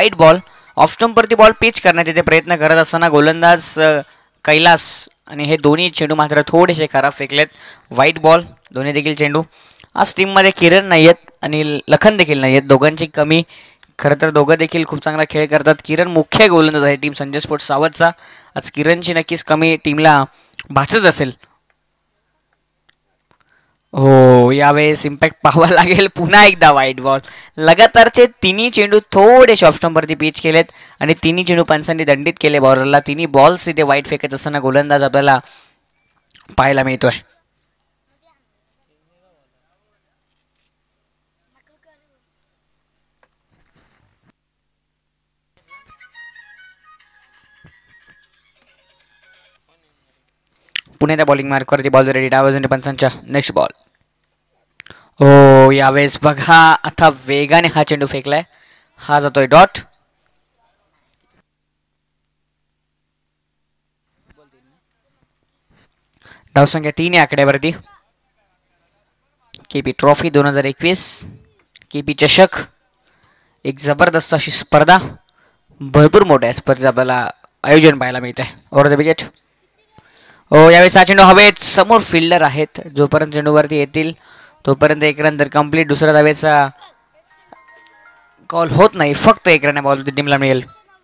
वाईट ball. Off स्टंपवरती ball pitch करण्यात येते प्रयत्न करत असताना गोलंदाज कैलास आणि हे दोन्ही चेंडू मात्र थोडेसे खराब फेकलेत. वाईट बॉल दोन्ही देखील चेंडू. आज टीममध्ये किरण नाही आहेत आणि लखन देखील नाही आहेत, दोघांची कमी. खरं तर दोघं देखील खूप चांगला खेळ करतात. किरण मुख्य गोलंदाज आहे टीम संजय स्पोर्ट्स सावधचा. आज किरणची नक्कीच कमी टीमला भासत असेल. हो, यावेळेस इम्पॅक्ट पाहावा लागेल. पुन्हा एकदा वाईट बॉल. लगातारचे तिन्ही चेंडू थोडेसे ऑफ स्टंपवरती पिच केलेत आणि तिन्ही चेंडू पंचांनी दंडित केले बॉलरला. तिन्ही बॉल्स इथे वाईट फेकत असताना गोलंदाज आपल्याला पाहायला मिळतोय. पुण्याच्या बॉलिंग मार्कवरती बॉल रेडी. डावजून पंचांच्या नेक्स्ट बॉल. हो, यावेळेस बघा आता वेगाने हा चेंडू फेकलाय. हा जातोय डॉट. धावसंख्या 3 आकड्यावरती. केपी ट्रॉफी 2021, केपी चषक, एक जबरदस्त अशी स्पर्धा. भरपूर मोठ्या स्पर्धेचं आपल्याला आयोजन पाहायला मिळत आहे. Over the wicket. हो, यावेळेस हा चेंडू हवेत. समोर फिल्डर आहेत, जोपर्यंत चेंडूवरती येतील तोपर्यंत एक रन तर कंप्लीट. दुसऱ्या धावेचा कॉल होत नाही, फक्त एक रन बॉल टीमला मिळेल.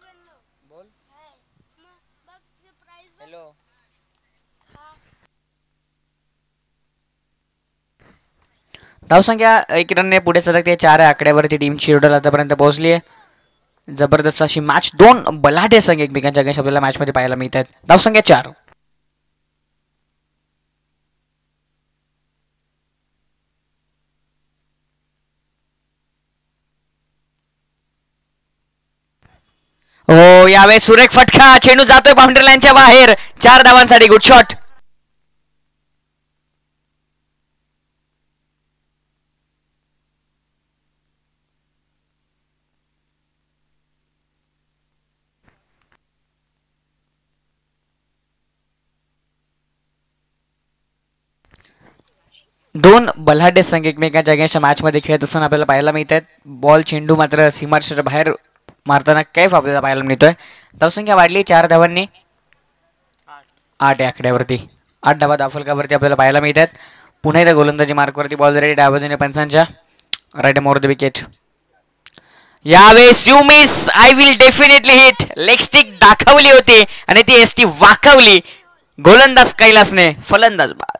धावसंख्या 1 रनने पुढे सरकते. 4 आकड्यावरती टीमची टोटल आतापर्यंत पोहोचली आहे. जबरदस्त अशी मॅच. 2 बलाढ्य संघ एकमेकांच्या अगेन्स्ट आपल्याला मॅचमध्ये पाहायला मिळत आहेत. धावसंख्या 4. हो, यावेळेस सुरेख फटका. चेंडू जातोय बाउंड्री लाईनच्या बाहेर. 4 धावांसाठी गुड शॉट. दोन बलाढ्य संघ एकमेकांच्या अगेन्स्ट मॅचमध्ये खेळत असताना आपल्याला पाहायला मिळत आहेत. बॉल चेंडू मात्र सीमारेषेच्या बाहेर मारताना कैफ आपल्याला पाहायला मिळतोय. धावसंख्या वाढली 4 धावांनी. 8 आकड्यावरती. 8 धावा धावफलकावरती आपल्याला पाहायला मिळतात. पुन्हा एकदा गोलंदाजी मार्कवरती बॉल रेडी. डावबाजूने पंचांच्या राईट मोर द विकेट. यावेळेस you miss, I will definitely hit. Leg stick दाखवली होती आणि ती एसटी वाकवली गोलंदाज कैलासने. फलंदाज बाद.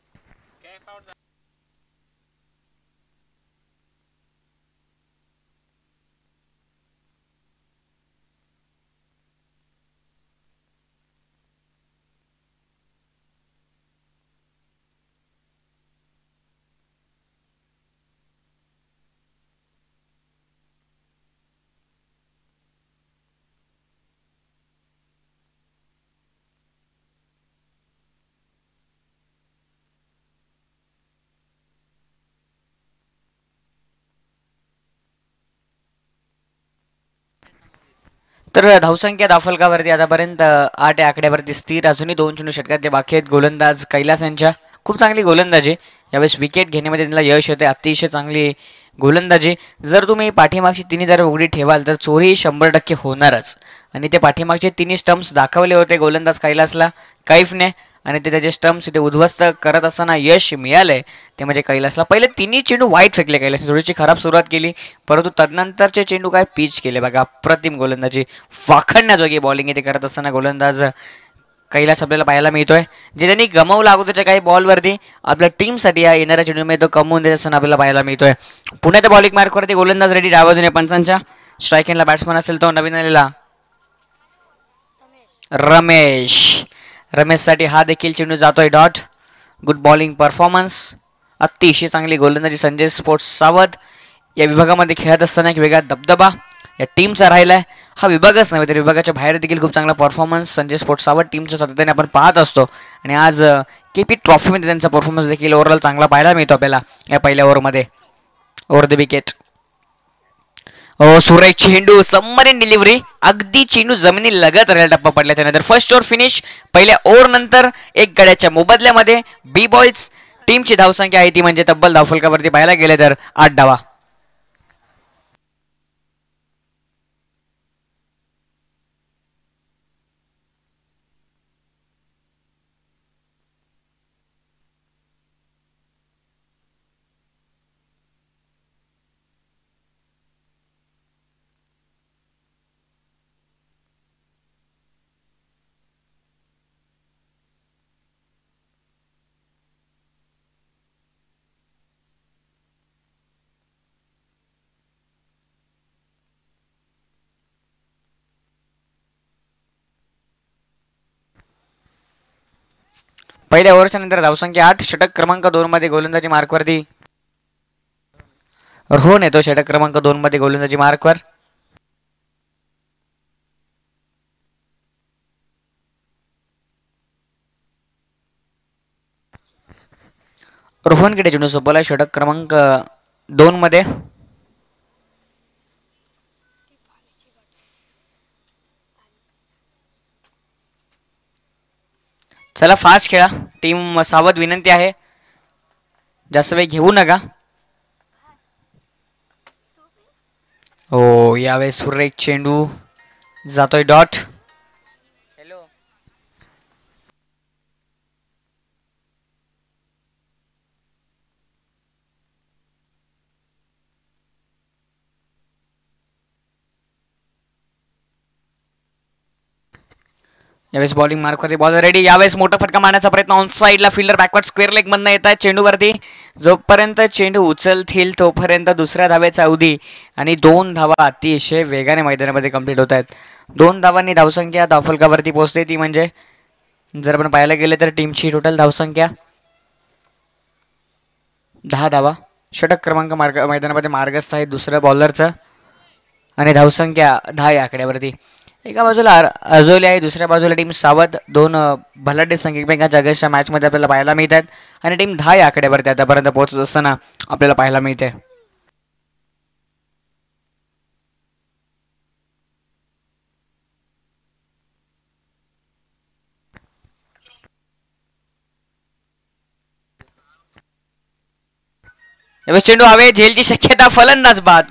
तर धावसंख्या धावफलकावरती आतापर्यंत 8 आकड्यावरती स्थिर. अजूनही 2 चेंडू षटकात बाकी आहेत. गोलंदाज कैलास यांच्या खूप चांगली गोलंदाजी. यावेळेस विकेट घेण्यामध्ये त्यांना यश येते. अतिशय चांगली गोलंदाजी. जर तुम्ही पाठीमागची तिन्ही जर उघडी ठेवाल तर चोरी 100% होणारच. आणि ते पाठीमागचे तिन्ही स्टम्प्स दाखवले होते गोलंदाज कैलासला कैफने आणि ते त्याचे स्टम्प्स इथे उद्ध्वस्त करत असताना यश मिळालंय ते म्हणजे कैलासला. पहिले तिन्ही चेंडू वाईट फेकले कैलासने. थोडीशी खराब सुरुवात केली परंतु तदनंतरचे चेंडू काय पिच केले बघा. अप्रतिम गोलंदाजी. वाखडण्याजोगी बॉलिंग इथे करत असताना गोलंदाज कैलास आपल्याला पाहायला मिळतोय. जे त्यांनी गमावलं अगोदरच्या काही बॉलवरती आपल्या टीमसाठी या येणाऱ्या चेंडूमध्ये तो कमवून देत असताना आपल्याला पाहायला मिळतोय. पुन्हा त्या बॉलिंग मार्कवरती गोलंदाज रेडी. डावबाजूने पंचांच्या स्ट्राईक एंडला बॅट्समन असेल तो नवीन आलेला रमेश. रमेशसाठी हा देखील चेंडू जातोय डॉट. Good bowling performance. अतिशय चांगली गोलंदाजी संजय स्पोर्ट्स सावध. या विभागामध्ये खेळत असताना एक वेगळा दबदबा या टीमचा राहिला आहे. हा विभागच नव्हे तर विभागाच्या बाहेर देखील खूप चांगला परफॉर्मन्स संजय स्पोर्ट्स सावध टीमच्या सातत्याने आपण पाहत असतो. आणि आज केपी ट्रॉफीमध्ये त्यांचा परफॉर्मन्स देखील ओव्हरऑल चांगला पाहायला मिळतो आपल्याला या पहिल्या ओव्हरमध्ये. Over the wicket. हो, सुरेख चेंडू. Submarine delivery. अगदी चेंडू जमिनी लगत राहिला टप्पा पडल्याच्या नंतर. First over finish. पहिल्या ओव्हर नंतर 1 गड्याच्या मोबदल्यामध्ये बी बॉयज टीमची धावसंख्या आहे ती म्हणजे तब्बल धावफलकावरती पाहायला गेले तर 8 धावा. पहिल्या ओव्हरच्या नंतर धावसंख्या 8, षटक क्रमांक 2 मध्ये गोलंदाजी मार्कवरती रोहन येतो. षटक क्रमांक 2 मध्ये गोलंदाजी मार्कवर. रोहनकडे चेंडू सोपवला षटक क्रमांक 2 मध्ये. चला फास्ट खेळा, टीम सावध विनंती आहे, जास्त वेळ घेऊ नका. हो, यावेळेस सुरेख चेंडू जातोय डॉट. यावेळेस बॉलिंग मार्कवरती बॉल रेडी. यावेळेस मोठा फटका मारण्याचा प्रयत्न ऑन साईडला, फिल्डर बॅकवर्ड स्क्वेअर लेग मधनं येत आहे चेंडूवरती. जोपर्यंत चेंडू उचलतील तोपर्यंत दुसऱ्या धावेचा अवधी आणि 2 धावा अतिशय वेगाने मैदानामध्ये कंप्लीट होत आहेत. 2 धावांनी धावसंख्या धावफलकावरती पोहोचते. ती म्हणजे जर आपण पाहायला गेले तर टीमची टोटल धावसंख्या 10 धावा. षटक क्रमांक मैदानामध्ये मार्गस्थ आहे दुसऱ्या बॉलरचं आणि धावसंख्या 10 या आकड्यावरती. एका बाजूला अर्जोली आहे, दुसऱ्या बाजूला टीम सावध. 2 भलाटे संघ एकमेकांच्या अगेन्स्टच्या मॅचमध्ये आपल्याला पाहायला मिळत आहेत आणि टीम 10 या आकड्यावरती आतापर्यंत पोहोचत असताना आपल्याला पाहायला मिळते. यावेळेस चेंडू हवे, झेलची शक्यता, फलंदाज बाद.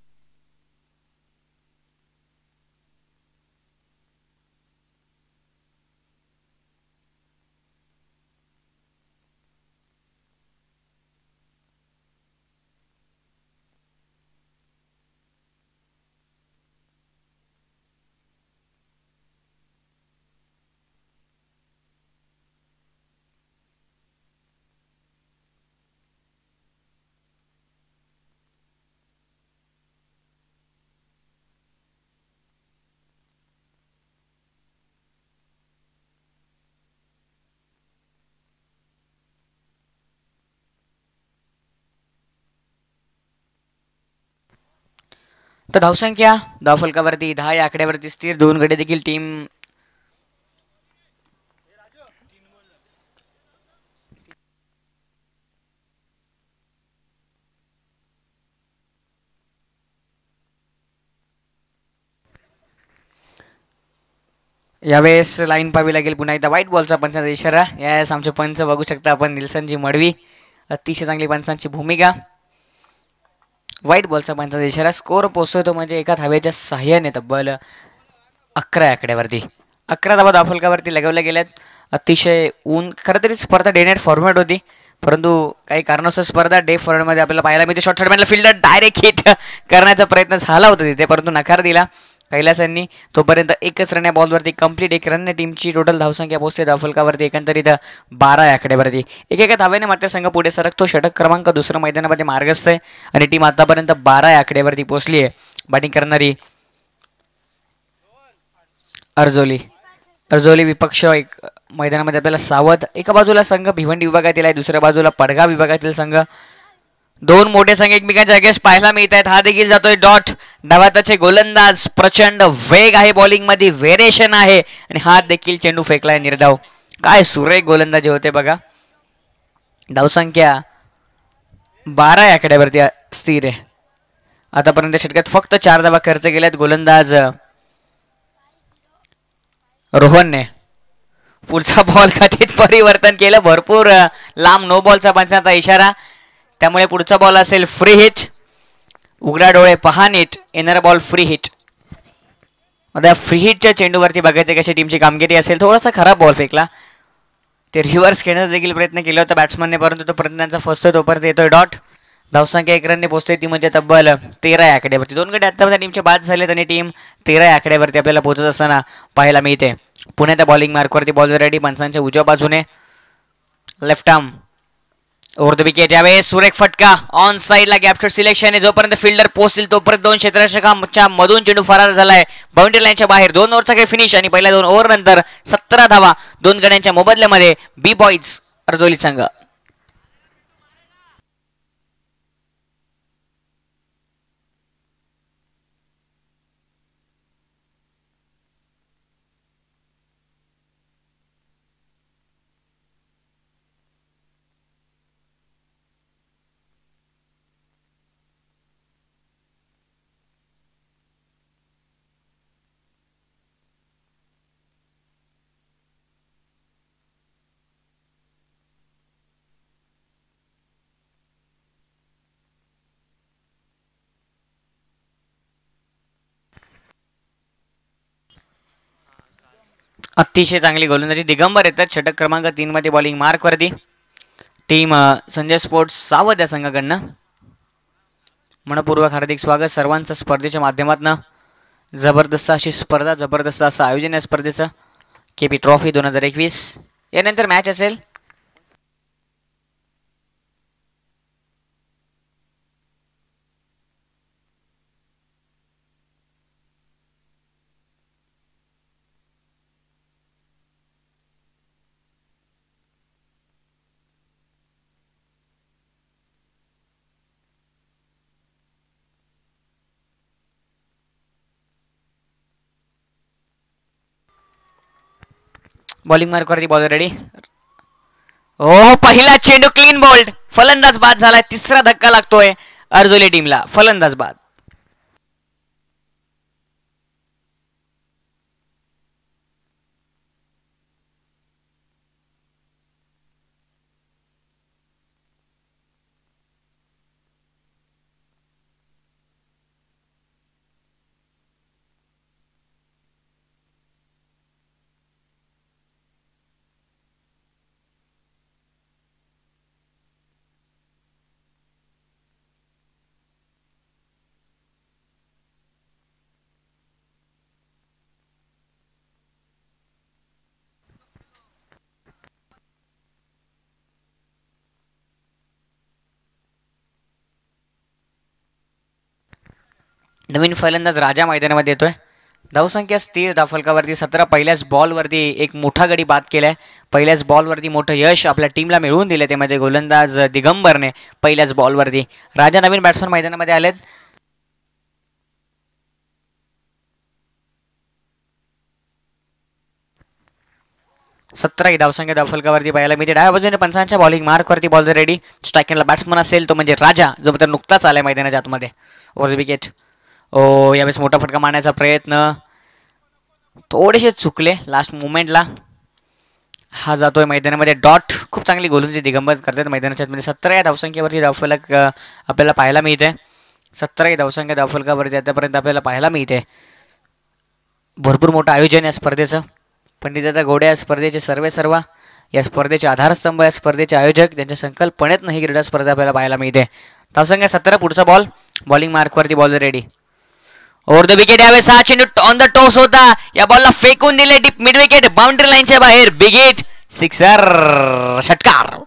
तर धावसंख्या धावफलकावरती 10 या आकड्यावरती स्थिर. 2 गडी देखील टीम यावेळेस लाईन पाहावी लागेल. पुन्हा एकदा व्हाईट बॉलचा पंचांचा इशारा. यावेळेस आमचे पंच बघू शकता आपण, निल्सनजी मडवी, अतिशय चांगली पंचांची भूमिका. व्हाईट बॉलचा पंचांचा इशारा. स्कोर पोहोचतोय तो म्हणजे एका धावेच्या सहाय्याने तब्बल 11 आकड्यावरती. 11 धावा धावफलकावरती लगवल्या गेल्यात. अतिशय ऊन, खरं तरी स्पर्धा डे नाईट फॉर्मॅट होती, परंतु काही कारणास्तव स्पर्धा डे फॉर्मॅटमध्ये आपल्याला पाहायला मिळते. शॉर्ट शॉटमॅनला फिल्डर डायरेक्ट हिट करण्याचा प्रयत्न झाला होता तिथे, परंतु नकार दिला कैलासांनी. तोपर्यंत एकच रन या बॉलवरती कंप्लीट. 1 रनने टीमची टोटल धावसंख्या पोहोचते धावफलकावरती एकंदरीत 12 आकड्यावरती. एका धावेने मात्र संघ पुढे सरकतो. षटक क्रमांक 2 मैदानामध्ये मार्गस्थ आहे आणि टीम आतापर्यंत 12 आकड्यावरती पोहोचली आहे. बॅटिंग करणारी अर्जोली विपक्ष एक मैदानामध्ये आपल्याला सावध. एका बाजूला संघ भिवंडी विभागातील आहे, दुसऱ्या बाजूला पडगाव विभागातील संघ. 2 मोठे संघ एकमेकांच्या अगेन्स्ट पाहायला मिळत आहेत. हा देखील जातोय डॉट. डावाताचे गोलंदाज, प्रचंड वेग आहे बॉलिंग मध्ये, व्हेरिएशन आहे आणि हात देखील चेंडू फेकलाय निर्धाव. काय सुरेख गोलंदाजी होते बघा. धावसंख्या 12 आकड्यावरती स्थिर आहे. आतापर्यंत षटकात फक्त 4 धावा खर्च केल्यात गोलंदाज रोहनने. पुढचा बॉल खात्यात परिवर्तन केलं, भरपूर लांब नो बॉलचा पंचांचा इशारा. त्यामुळे पुढचा बॉल असेल फ्री हिट. उघडा डोळे पहा नीट, येणारा बॉल फ्री हिट. आता फ्री हिटच्या चेंडूवरती बघायचे कशी टीमची कामगिरी असेल. थोडासा खराब बॉल फेकला, ते रिव्हर्स खेळण्याचा देखील प्रयत्न केला होता बॅट्समनने, परंतु तो प्रयत्नांचा फसतो. तोपर्यंत येतोय डॉट. धावसंख्या 1 रनने पोहोचते, ती म्हणजे तब्बल 13 आकड्यावरती. 2 गडी आतापर्यंत टीमचे बाद झालेत आणि टीम 13 आकड्यावरती आपल्याला पोहोचत असताना पाहायला मिळते. पुण्याच्या बॉलिंग मार्कवरती बॉल रेडी. पंचांच्या उजव्या बाजूने left arm over the wicket यावेळेस सुरेख फटका ऑन साईडला गॅपशॉट सिलेक्शन आहे. जोपर्यंत फिल्डर पोहोचतील तोपर्यंत दोन क्षेत्ररक्षकांच्या मधून चेंडू फरार झालाय बाउंड्री लाईनच्या बाहेर. 2 ओव्हरचा काही फिनिश आणि पहिल्या 2 ओव्हर नंतर 17 धावा 2 गड्यांच्या मोबदल्यामध्ये बी बॉईज अर्जोली संघ. अतिशय चांगली गोलंदाजी दिगंबर येतात. षटक क्रमांक 3 मध्ये बॉलिंग मार्कवरती टीम संजय स्पोर्ट्स सावध या संघाकडनं. मनपूर्वक हार्दिक स्वागत सर्वांचं स्पर्धेच्या माध्यमातून. जबरदस्त अशी स्पर्धा, जबरदस्त असं आयोजन या स्पर्धेचं. केपी ट्रॉफी 2021 यानंतर मॅच असेल. बॉलिंग मार्कवरती बॉलर रेडी. हो पहिला चेंडू क्लीन बोल्ड. फलंदाज बाद झालाय. तिसरा धक्का लागतोय अर्जोली टीमला. फलंदाज बाद. नवीन फलंदाज राजा मैदानामध्ये येतोय. धावसंख्या स्थिर धावफलकावरती 17. पहिल्याच बॉलवरती एक मोठा गडी बाद केलाय. पहिल्याच बॉलवरती मोठं यश आपल्या टीमला मिळवून दिले ते म्हणजे गोलंदाज दिगंबरने पहिल्याच बॉलवरती. राजा नवीन बॅट्समन मैदानामध्ये आलेत. सतरा धावसंख्या धावफलकावरती पाहायला मिळते. डाव्या बाजूने पंचांच्या बॉलिंग मार्कवरती बॉल रेडी. स्ट्रायकिंगला बॅट्समन असेल तो म्हणजे राजा जो तर नुकताच आलाय मैदानाच्या आतमध्ये. Over wicket. ओ यावेळेस मोठा फटका मारण्याचा प्रयत्न थोडेसे चुकले लास्ट मुमेंटला. हा जातोय मैदानामध्ये डॉट. खूप चांगली गोलंदाजी दिगंबर करतात मैदानाच्या आतमध्ये. 17 या धावसंख्येवरती धावफलक आपल्याला पाहायला मिळते. 17 या धावसंख्या धावफलकावरती आतापर्यंत आपल्याला पाहायला मिळते. भरपूर मोठं आयोजन या स्पर्धेचं. पंडितदादा घोडे या स्पर्धेचे सर्व या स्पर्धेचे आधारस्तंभ, या स्पर्धेचे आयोजक, त्यांच्या संकल्पनेतनं ही क्रीडा स्पर्धा आपल्याला पाहायला मिळते. धावसंख्या 17. पुढचा बॉल बॉलिंग मार्कवरती ball ready. Over the wicket यावेळेस हा चेंडू ऑन द टॉस होता. या बॉलला फेकून दिले डीप मिड विकेट बाउंड्री लाईनच्या बाहेर. बिग हिट, सिक्सर, षटकार.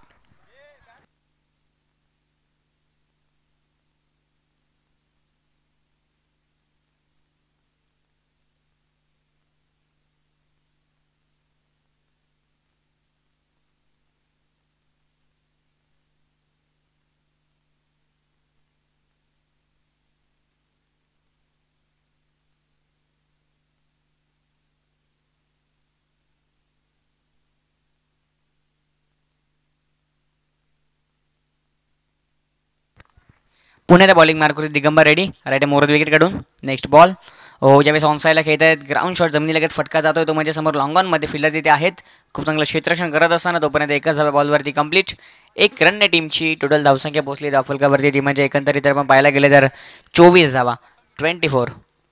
पुण्याच्या बॉलिंग मार्कवरती Digambar ready. Right more wicket काढून नेक्स्ट बॉल. हो ज्यावेळेस ऑन साईडला खेळत आहेत. ग्राउंड शॉट जमिनी लगेच फटका जातोय तो म्हणजे समोर लॉंग ऑनमध्ये फिल्डर तिथे आहेत. खूप चांगलं क्षेत्ररक्षण करत असताना तोपर्यंत एकच बॉलवरती कंप्लीट. 1 रनने टीमची टोटल धावसंख्या पोहोचली धावफलकावरती. टीम म्हणजे एकंदरीत जर आपण पाहायला गेले तर 24 धावा 24.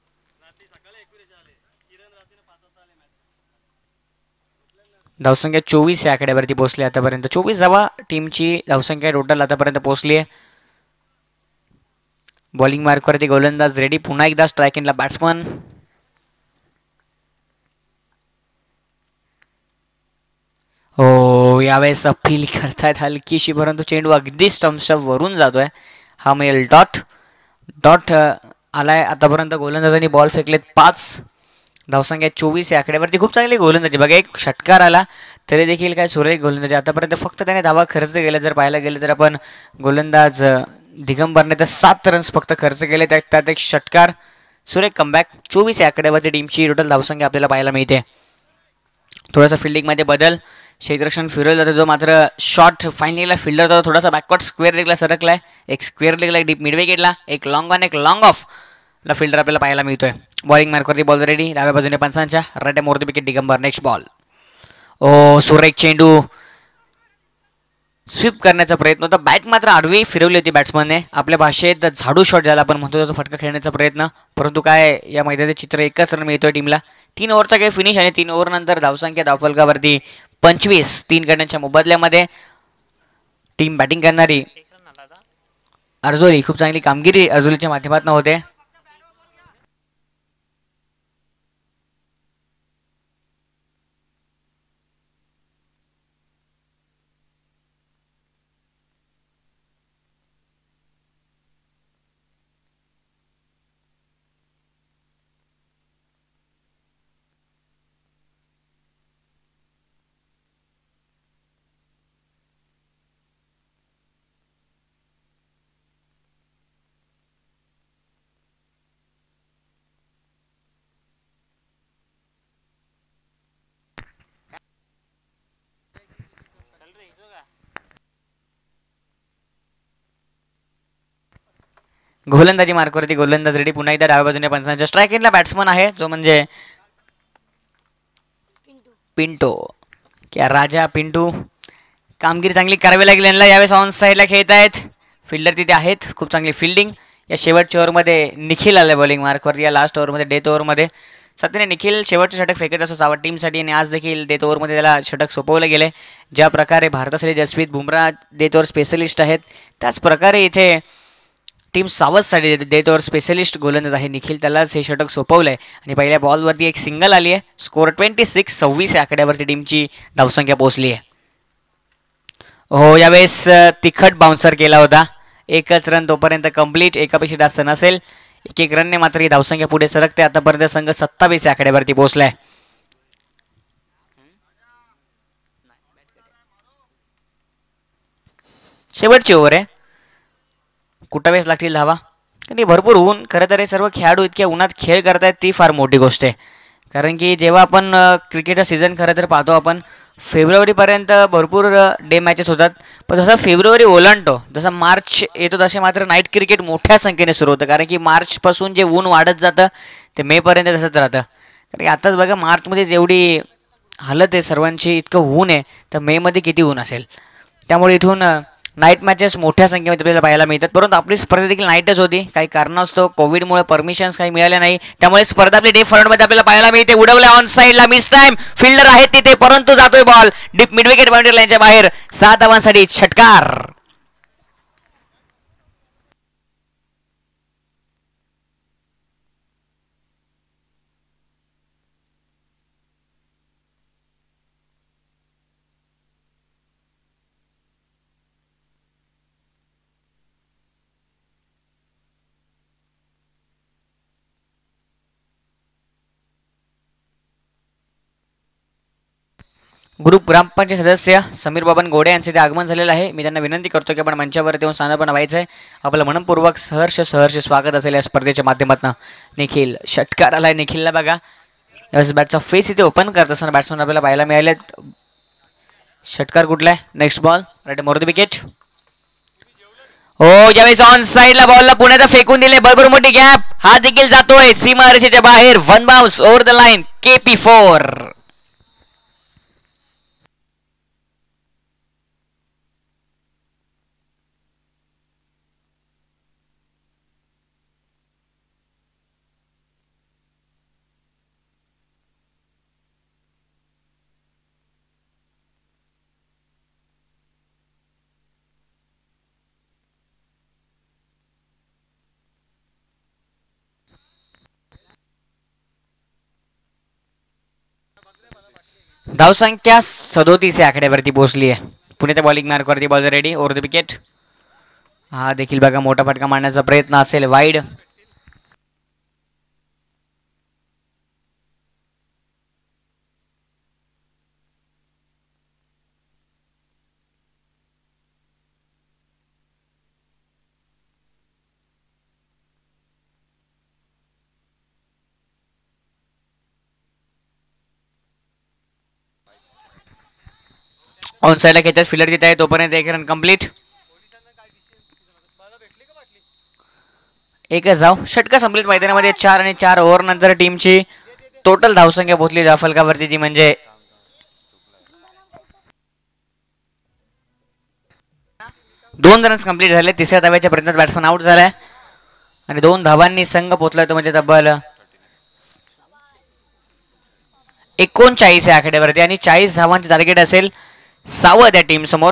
धावसंख्या 24 या आकड्यावरती पोहोचली आतापर्यंत. 24 धावा टीमची धावसंख्या टोटल आतापर्यंत पोहोचली आहे. बॉलिंग मार्कवरती गोलंदाज रेडी. पुन्हा एकदा स्ट्रायकिंगला बॅट्समन. हो, यावेळेस अपील करतायत हलकीशी, परंतु चेंडू अगदी स्टम्पच्या वरून जातोय. हा मिळेल डॉट. डॉट आलाय. आतापर्यंत गोलंदाजांनी बॉल फेकलेत 5. धावसंख्या 24 या आकड्यावरती खूप चांगली गोलंदाजी बघा. एक षटकार आला तरी देखील काय सुरेख गोलंदाजी. आतापर्यंत फक्त त्याने धावा खर्च केला. जर पाहायला गेलं तर आपण गोलंदाज दिगंबरने तर 7 रन्स फक्त खर्च केले. त्यात एक षटकार. सुरेख कमबॅक. 24 या आकड्यावरती टीमची टोटल धावसंख्या आपल्याला पाहायला मिळते. थोडासा फिल्डिंगमध्ये बदल. क्षेत्ररक्षण फिरवलं जातं, जो मात्र शॉट फाईनलीला फिल्डर जातो थोडासा बॅकवर्ड स्क्वेअर लेगला सरकलाय. एक स्क्वेअर लेगला डीप मिडवे गेटला, एक लॉंग ऑन एक लॉंग ऑफ ला फिल्डर आपल्याला पाहायला मिळतोय. बॉलिंग मार्कवरती बॉल रेडी. डाव्या बाजूने पंचांच्या right more the wicket Digambar. Next ball. ओ सुरेख चेंडू स्वीप करण्याचा प्रयत्न होता. बॅट मात्र आडवी फिरवली होती बॅट्समनने. आपल्या भाषेत झाडू शॉट ज्याला आपण म्हणतो त्याचा फटका खेळण्याचा प्रयत्न. परंतु काय या मैदानाचे चित्र एकच रन मिळतोय टीमला. 3 ओव्हरचा काही फिनिश आणि 3 ओव्हर नंतर धावसंख्या धावफलकावरती 25. 3 गड्यांच्या मोबदल्यामध्ये टीम बॅटिंग करणारी अर्जुली खूप चांगली कामगिरी अर्जुलीच्या माध्यमातून होते. गोलंदाजी मार्कवरती गोलंदाज रेडी. पुन्हा एकदा डाव्या बाजूने पंचांच्या स्ट्राईक एंडला बॅट्समन आहे जो म्हणजे पिंटो. क्या राजा पिंटू. कामगिरी चांगली करावी लागेल यांना. यावेळेस ऑन साईडला खेळत आहेत. फिल्डर तिथे आहेत. खूप चांगली फिल्डिंग. या शेवटच्या ओव्हरमध्ये निखिल आलं बॉलिंग मार्कवरती. या लास्ट ओव्हरमध्ये डेथ ओव्हरमध्ये सध्याने निखिल शेवटचं षटक फेकत असतो सावध टीमसाठी आणि आज देखील डेथ ओव्हरमध्ये त्याला षटक सोपवलं गेले. ज्या प्रकारे भारतासाठी Jasprit Bumrah death over specialist आहेत त्याच प्रकारे इथे टीम सावधसाठी डेथ ओव्हर स्पेशलिस्ट गोलंदाज आहे निखिल. त्यालाच हे षटक सोपवलं आहे आणि पहिल्या बॉलवरती एक सिंगल आली आहे. स्कोअर 26 या आकड्यावरती टीमची धावसंख्या पोहोचली आहे. हो, यावेळेस तिखट बाउन्सर केला होता. एकच रन तोपर्यंत कंप्लीट. एकापेक्षा जास्त नसेल. एक एक रनने मात्र ही धावसंख्या पुढे सरकते. आतापर्यंत संघ 27 या आकड्यावरती पोहोचलाय. शेवटची ओव्हर आहे. कुठं लागतील धावा. आणि भरपूर ऊन. खरं तर हे सर्व खेळाडू इतक्या उन्हात खेळ करतायत ती फार मोठी गोष्ट आहे. कारण की जेव्हा आपण क्रिकेटचा सीझन खरं तर पाहतो आपण फेब्रुवारीपर्यंत भरपूर डे मॅचेस होतात. पण जसा फेब्रुवारी ओलांडतो जसा मार्च येतो तसे मात्र नाईट क्रिकेट मोठ्या संख्येने सुरू होतं. कारण की मार्चपासून जे ऊन वाढत जातं ते मेपर्यंत तसंच राहतं. कारण की आताच बघा मार्चमध्ये जेवढी हालत आहे सर्वांची, इतकं ऊन आहे, तर मेमध्ये किती ऊन असेल. त्यामुळे इथून नाईट मॅचेस मोठ्या संख्येमध्ये आपल्याला पाहायला मिळतात. परंतु आपली स्पर्धा देखील नाईटच होती. काही कारणास्तव कोविडमुळे परमिशन्स काही मिळाल्या नाही. त्यामुळे स्पर्धा आपली डे फॉर्मॅटमध्ये आपल्याला पाहायला मिळते. उडवल्या ऑन साईडला मिस टाइम. फिल्डर आहेत तिथे परंतु जातोय ball deep mid wicket boundary लाईनच्या बाहेर. 7 धावांसाठी षटकार. ग्रुप ग्रामपंचायत सदस्य समीर बाबन गोडे यांचे ते आगमन झालेलं आहे. मी त्यांना विनंती करतो की आपण मंचावर येऊन स्थानापन्न व्हायचं आहे. आपलं मनपूर्वक सहर्ष स्वागत असेल या स्पर्धेच्या माध्यमातून. निखिल षटकार आलाय निखिलला बघा. यावेळेस बॅटचा फेस इथे ओपन करत असताना बॅट्समन आपल्याला पाहायला मिळालेत. षटकार कुठला आहे. Next ball right more the wicket. हो, यावेळेस ऑन साईडला बॉलला पुण्याला फेकून दिले. बरोबर मोठी गॅप. हा देखील जातोय सीमारेषेच्या बाहेर. 1 bounce over the line. KP4. धावसंख्या 37 या आकड्यावरती पोहोचली आहे. पुण्याच्या बॉलिंग मार्कवरती ball ready over the wicket. हा देखील बघा मोठा फटका मारण्याचा प्रयत्न असेल वाईड. ऑन साईडला खेचत फिल्डर जिथे आहे तोपर्यंत एक रन कंप्लीट. एकच धाव. षटका संपलीत मैदानामध्ये 4 आणि 4 ओव्हर नंतर टीमची टोटल धावसंख्या पोहोचली धावफलकावरती ती म्हणजे 2 रन्स कंप्लीट झाले. तिसऱ्या धाव्याच्या पर्यंत बॅट्समन आउट झालाय आणि 2 धावांनी संघ पोहोचलाय तो म्हणजे तब्बल 39 या आकड्यावरती आणि 40 धावांचे टार्गेट असेल सावध या टीम समोर.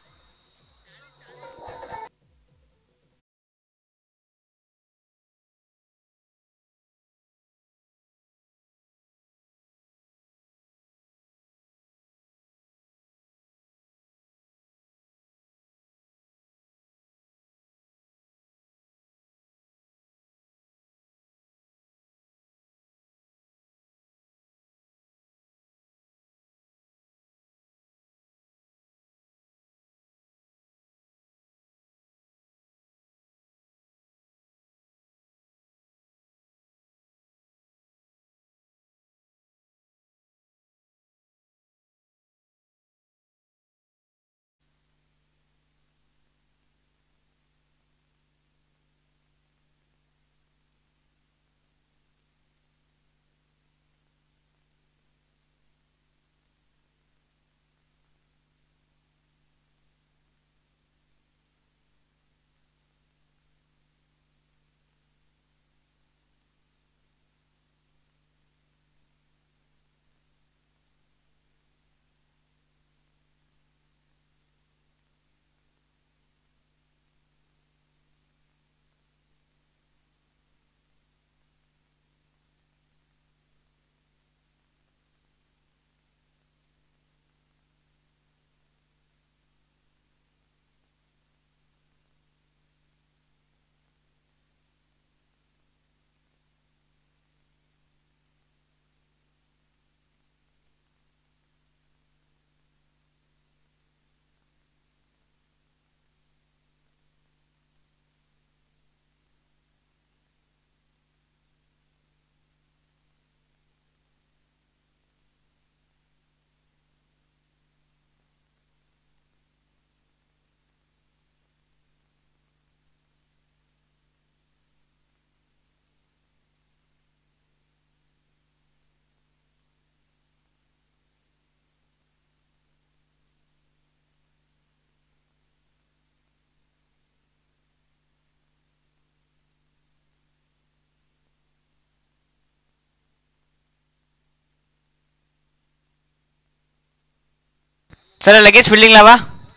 चला लगेच फिल्डिंग लावा.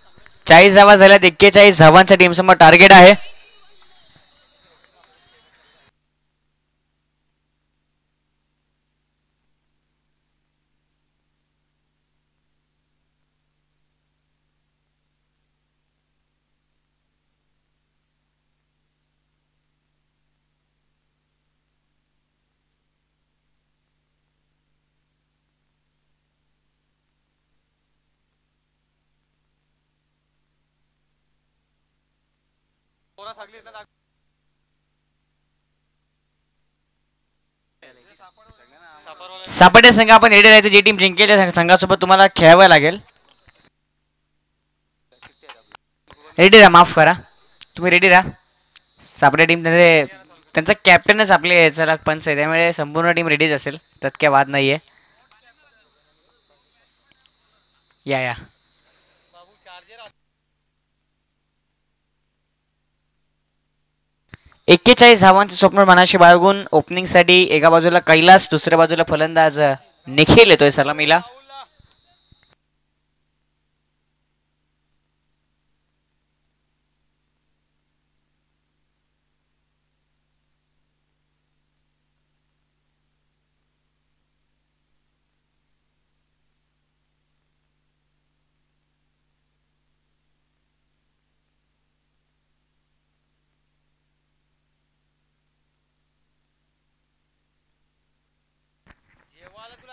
40 धावा झाल्यात. 41 धावांचा टीम समोर टार्गेट आहे. सापडे संघ आपण रेडी राहायचं. जी टीम जिंकेल त्या संघासोबत तुम्हाला खेळावं लागेल. रेडी राहा. माफ करा तुम्ही रेडी राहा. सापडे टीम त्यांचा कॅप्टनच आपले चला पंच आहे त्यामुळे संपूर्ण टीम रेडीच असेल. त्यात काय वाद नाहीये. या 41 धावांचं स्वप्न मनाशी बाळगून ओपनिंगसाठी एका बाजूला कैलास दुसऱ्या बाजूला फलंदाज निखिल येतोय सलामीला.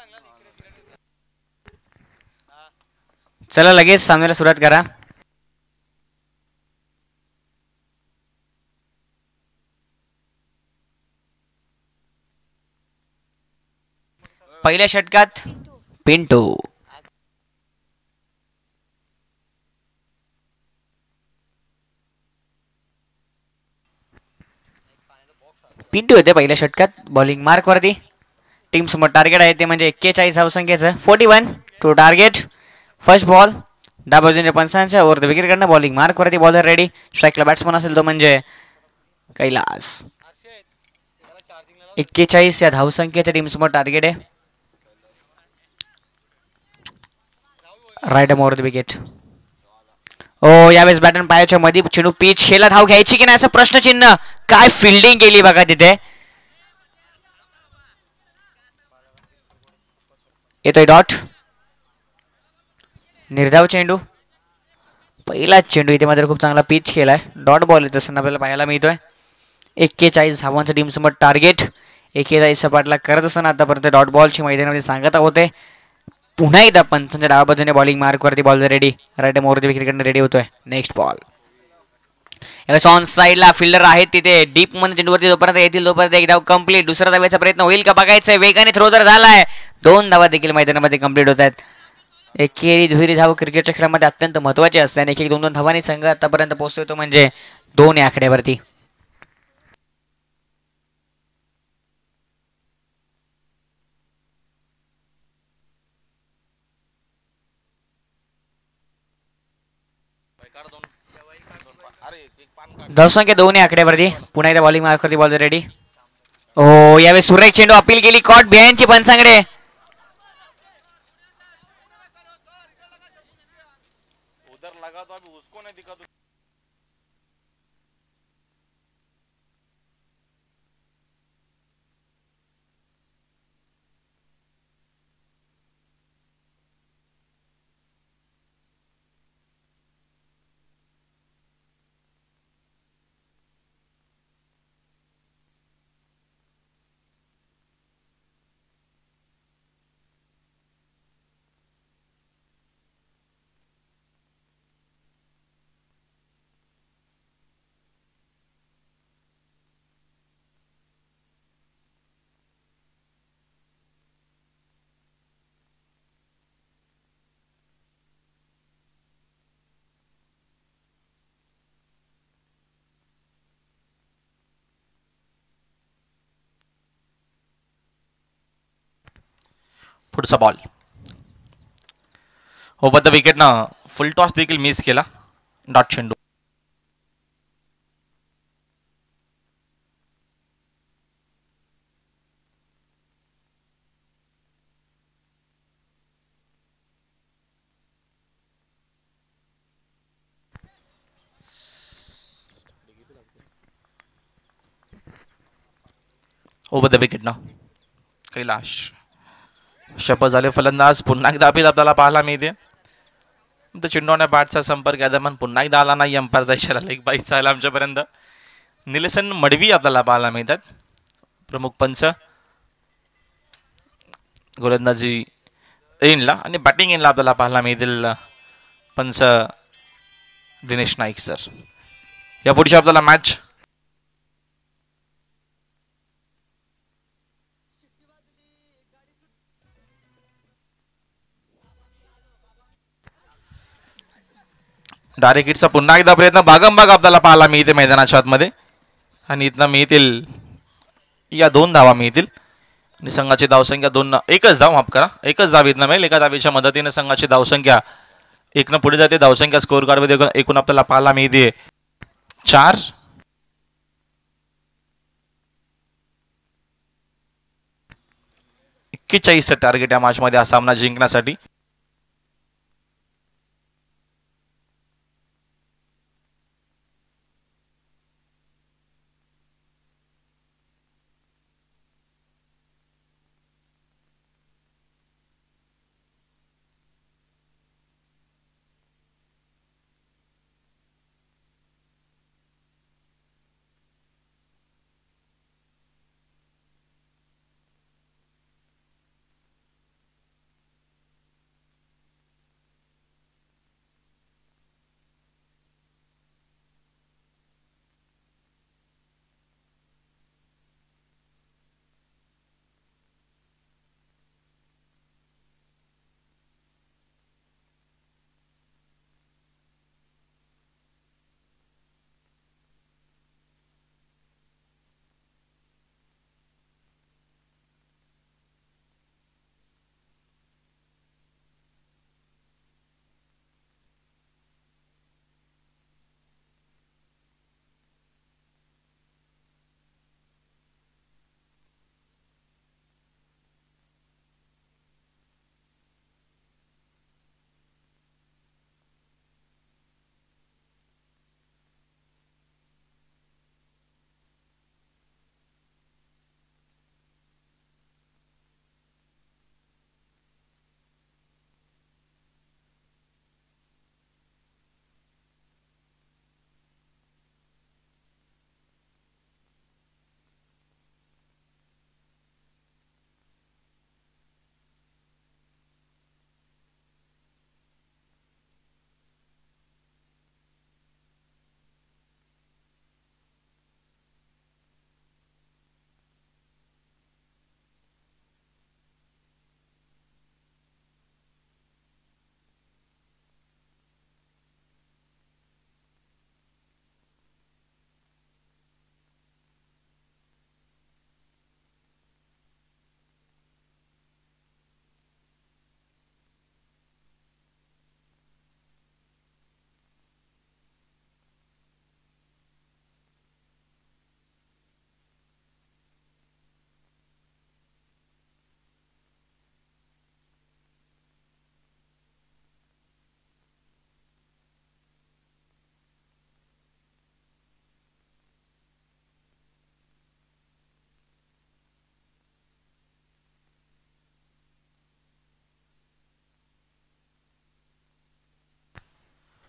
चला लगेच सामन्याला सुरुवात करा. पहिल्या षटकात पिंटू. पिंटू होते पहिल्या षटकात बॉलिंग मार्क वरती. टीम समोर टार्गेट आहे ते म्हणजे 41 धावसंख्येचं 41 टू टार्गेट. फर्स्ट बॉल डाव्या बाजूने पंचांच्या ओव्हर द विकेट कडनं बॉलिंग मार्क वरती. Bowler ready. स्ट्राईकला बॅट्समन असेल तो म्हणजे कैलास. 41 या धावसंख्येच्या टीम समोर टार्गेट आहे. Right over the wicket. ओ यावेळेस बॅटन पायाच्या मध्ये चेंडू पिच खेळला. धाव घ्यायची की नाही असं प्रश्नचिन्ह. काय फिल्डिंग केली बघा तिथे. येतोय डॉट. निर्धाव चेंडू. पहिलाच चेंडू इथे मात्र खूप चांगला पिच केलाय. डॉट बॉल येत असताना आपल्याला पाहायला मिळतोय. 41 धावांचं टीम समोर टार्गेट. 41 सपाटला करत असताना आतापर्यंत डॉट बॉलची मैदानामध्ये सांगता होते. पुन्हा एकदा पंचांच्या डाव्या बाजूने बॉलिंग मार्क वरती. Ball ready. Right more wicket कडनं रेडी होतोय. Next ball. ऑन साईडला फिल्डर आहेत तिथे. डीप मध्ये चेंडूवरती जोपर्यंत येतील तोपर्यंत एक धाव कंप्लीट. दुसरा धावेचा प्रयत्न होईल का बघायचंय. वेगाने थ्रो तर झालाय. 2 धावा देखील मैदानामध्ये कंप्लीट होत आहेत. एकेरी दुहेरी धाव क्रिकेटच्या खेळामध्ये अत्यंत महत्वाची असते आणि एक 2-2 धावांनी संघ आतापर्यंत पोहोचतोय तो म्हणजे 2 या आकड्यावरती. धावसंख्या 2 या आकड्यावरती. पुन्हा एकदा बॉलिंग मार्क वरती. Ball ready. ओ यावेळी सुरेख चेंडू अपील केली. कॉट बिहाइंडची पंचांकडे. पुढचा बॉल ओव्हर द विकेटनं फुल टॉस देखील मिस केला. डॉट चेंडू. ओव्हर द विकेटनं कैलाश. शपथ झाले फलंदाज. पुन्हा एकदा अपील आपल्याला पाहायला मिळते. चेंडूने बॅटचा संपर्क दरम्यान पुन्हा एकदा आला नाही. अंपायरचा इशारा लेग बाईचा आला आमच्यापर्यंत. निलेसन मडवी आपल्याला पाहायला मिळतात. प्रमुख पंच गोलंदाजी इनला आणि बॅटिंग इनला आपल्याला पाहायला मिळतील पंच दिनेश नाईक सर. या पुढची आपल्याला मॅच डायरेक्ट हिटचा पुन्हा एकदा प्रयत्न भागमभाग आपल्याला पाहायला मिळते मैदानाच्या आतमध्ये आणि इथनं मिळतील या 2 धावा मिळतील आणि संघाची धावसंख्या 2 एकच धाव माफ करा. एकच धाव इथनं मिळेल. एका धावेच्या मदतीने संघाची धावसंख्या 1 पुढे जाते. धावसंख्या स्कोअर कार्डमध्ये एकूण आपल्याला पाहायला मिळते 4. टार्गेट या मॅच मध्ये हा सामना जिंकण्यासाठी.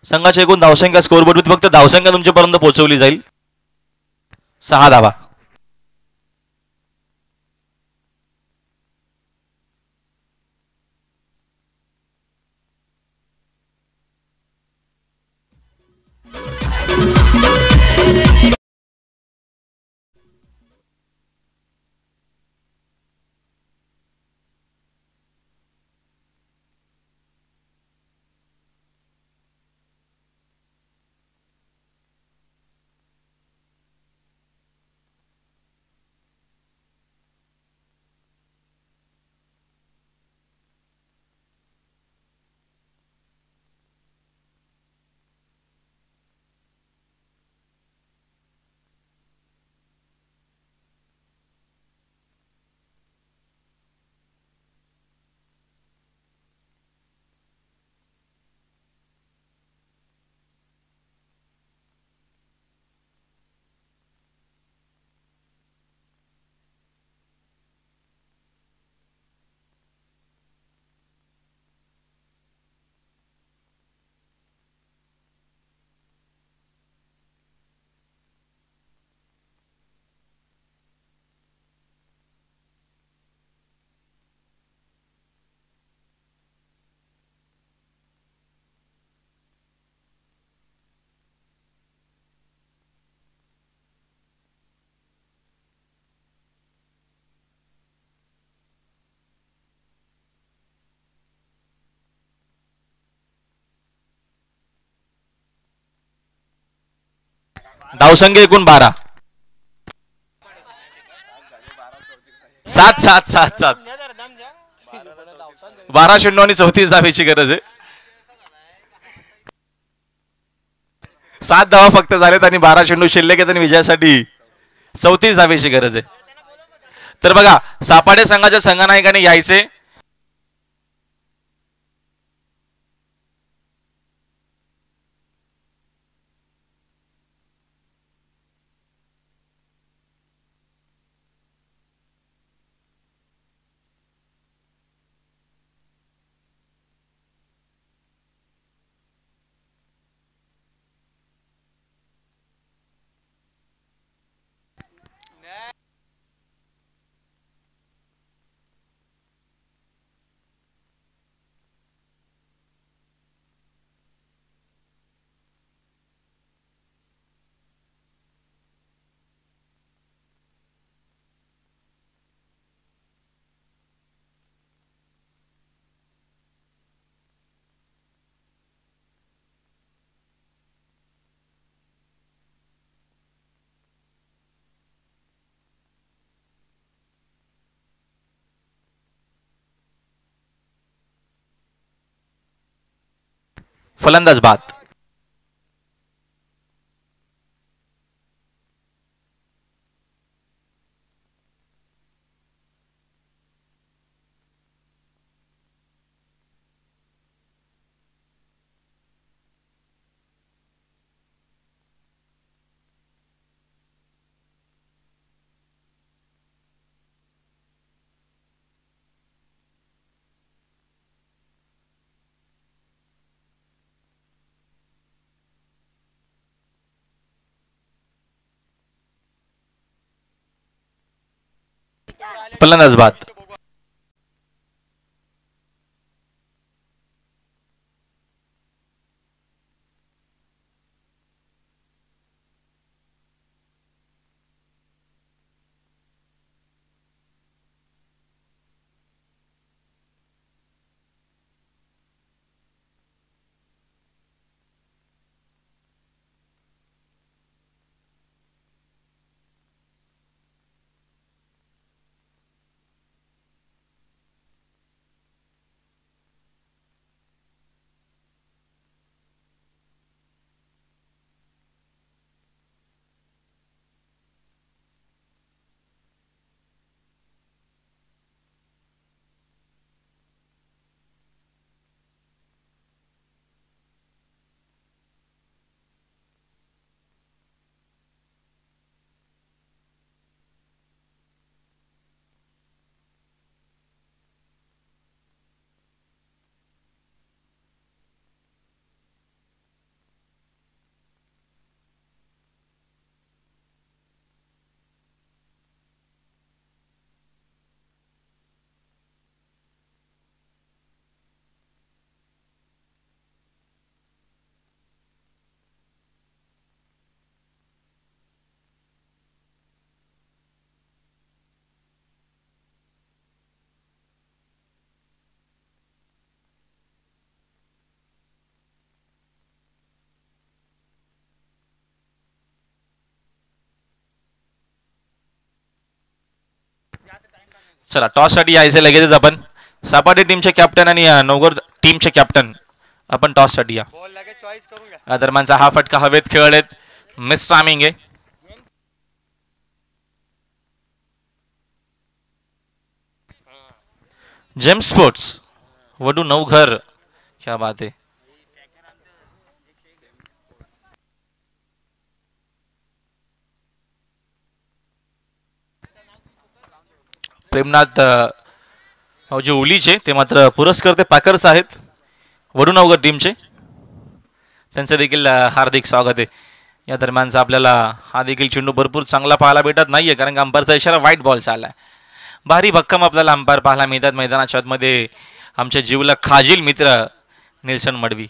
संघाच्या एकूण धावसंख्या स्कोअरबोर्डवरती फक्त धावसंख्या तुमच्यापर्यंत पोहोचवली जाईल. 6 धावा. धावसंख्या एकूण 12. 7-7-7-7. 12 चेंडू आणि 34 धावेची गरज आहे. 7 धावा फक्त झालेत आणि 12 चेंडू शिल्लक आहेत आणि विजयासाठी 34 धावेची गरज आहे. तर बघा सापाडे संघाच्या संघनायकाने यायचे. फलंदाज बाद. फलंदाज बाद. चला टॉससाठी यायचं लगेचच आपण. सापाटे टीमचे कॅप्टन आणि नवगर टीमचे कॅप्टन आपण टॉससाठी या. या दरम्यानचा हा फटका हवेत खेळलेत, मिस टायमिंग आहे. जेम्स स्पोर्ट्स वडू नवघर, क्या बात आहे. प्रेमनाथ जे ओलीचे ते मात्र पुरस्कर्ते पॅकर्स आहेत वडूनवगर टीमचे, त्यांचं देखील हार्दिक स्वागत आहे. या दरम्यानचा आपल्याला हा देखील चेंडू भरपूर चांगला पाहायला भेटत नाहीये, कारण की अंपायरचा इशारा व्हाईट बॉलचा आला. भारी भक्कम आपल्याला अंपायर पाहायला मिळतात मैदानाच्या आतमध्ये. आमच्या जीवला खाजील मित्र Nilson Madvi.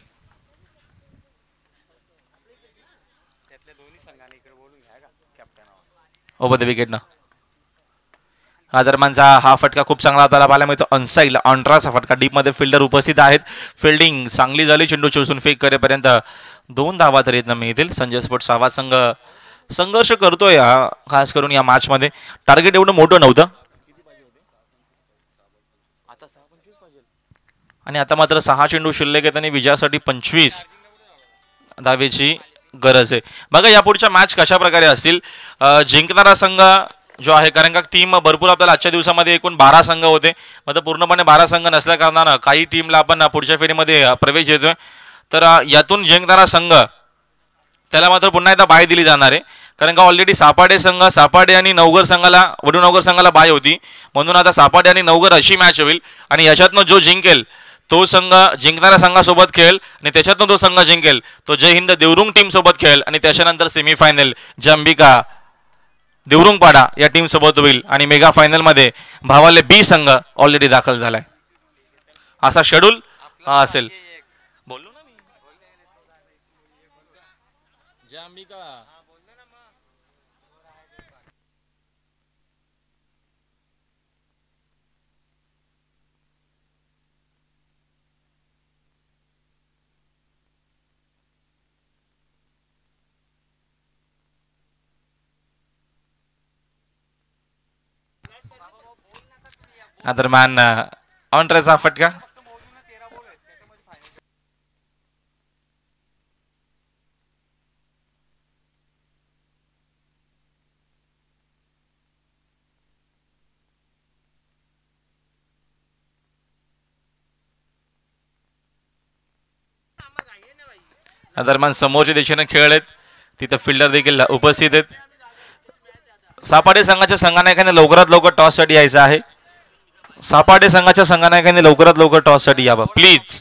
Over the wicket ना. हा दरम्यानचा हा फटका खूप चांगला आपल्याला पाहायला मिळतो ऑनसाईडला. ऑन्ट्राचा फटका, डीपमध्ये फिल्डर उपस्थित आहेत. फिल्डिंग चांगली झाली, चेंडू चोसून फेक करेपर्यंत 2 धावा तरी इथनं मिळतील. संजय स्पोर्ट्स आवाज संघ संघर्ष करतोय खास करून या मॅचमध्ये. टार्गेट एवढं मोठं नव्हतं आणि आता मात्र 6 चेंडू शिल्लक आहेत आणि विजयासाठी 25 धावेची गरज आहे. बघा यापुढच्या मॅच कशा प्रकारे असतील. जिंकणारा संघ जो आहे, कारण का टीम भरपूर आपल्याला आजच्या दिवसामध्ये एकूण 12 संघ होते, मात्र पूर्णपणे 12 संघ नसल्या कारणानं काही टीमला आपण पुढच्या फेरीमध्ये प्रवेश देतोय. तर यातून जिंकणारा संघ त्याला मात्र पुन्हा एकदा बाय दिली जाणार आहे, कारण का ऑलरेडी सापाडे आणि नवगर संघाला, वडूनवगर संघाला बाय होती. म्हणून आता सापाडे आणि नवगर अशी मॅच होईल आणि याच्यातनं जो जिंकेल तो संघ जिंकणाऱ्या संघासोबत खेळेल आणि त्याच्यातनं जो संघ जिंकेल तो जय हिंद देवरुंग टीम सोबत खेळेल आणि त्याच्यानंतर सेमीफायनल जय अंबिका देवरुंगपाडा या टीम सोबत होईल आणि मेगा फायनल मध्ये भावाले बी संघ ऑलरेडी दाखल झालाय. असा शेड्यूल असेल. बोललो ना मी जय अंबिका. दरम्यान ऑन ट्रेचा फटका. दरम्यान समोरच्या दिशेने खेळ आहेत, तिथं फिल्डर देखील उपस्थित आहेत. सापाडे संघाच्या संघनायकाने लवकरात लवकर टॉससाठी यायचं आहे. सापाडे संघाच्या संघनायकाने लवकरात लवकर टॉससाठी यावं प्लीज.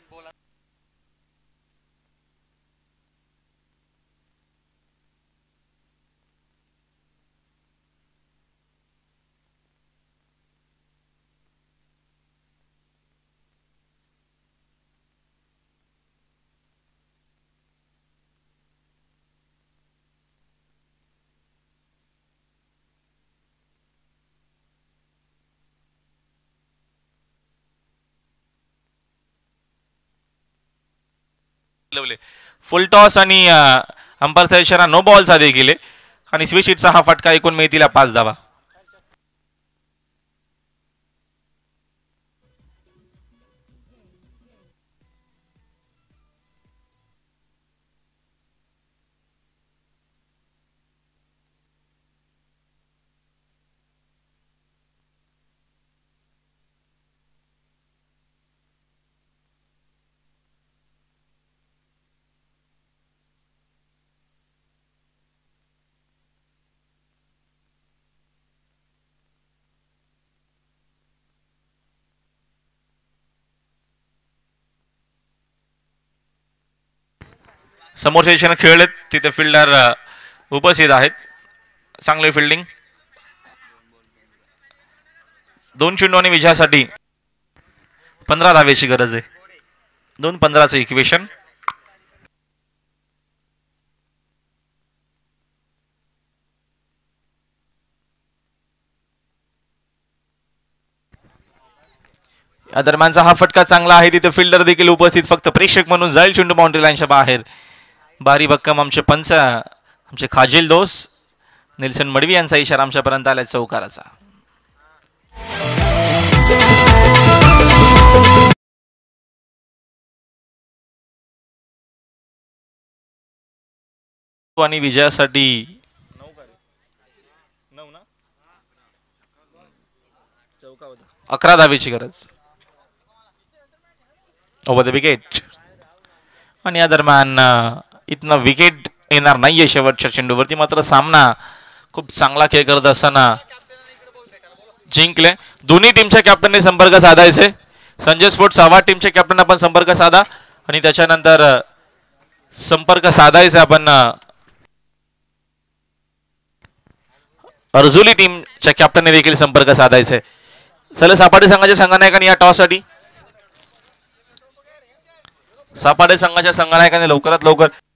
फुल टॉस आणि अंपायरचा इशारा नो बॉलचा देखील आहे आणि स्विच हिटचा हा फटका एकूण मिळतील 5 धावा. समोरच्या दिशेने खेळलेत, तिथे फिल्डर उपस्थित आहेत. चांगले फिल्डिंग. 2 चेंडू आणि विजयासाठी 15 धावेची गरज आहे. 2-15चं इक्वेशन. या दरम्यानचा हा फटका चांगला आहे, तिथे फिल्डर देखील उपस्थित, फक्त प्रेक्षक म्हणून जाईल चेंडू बाउंड्री लाईनच्या बाहेर. भारी भक्कम आमचे पंच, आमचे खाजील दोस्त निल्सन मडवी यांचा इशारा आमच्यापर्यंत आलाय चौकाराचा. आणि विजयासाठी 11 धावेची गरज. Over the wicket. आणि या दरम्यान इथनं विकेट येणार नाहीये शेवटच्या चेंडूवरती. मात्र सामना खूप चांगला खेळ करत असताना जिंकले. दोन्ही टीमच्या कॅप्टनने संपर्क साधायचे. संजय स्पोर्ट्स आव्हाड टीमच्या कॅप्टन आपण संपर्क साधा आणि त्याच्यानंतर संपर्क साधायचे आपण अर्जुली टीमच्या कॅप्टनने देखील संपर्क साधायचे. चला सापाडे संघाच्या संघनायकांनी या टॉस साठी सापाडे संघाच्या संघनायकाने लवकरात लवकर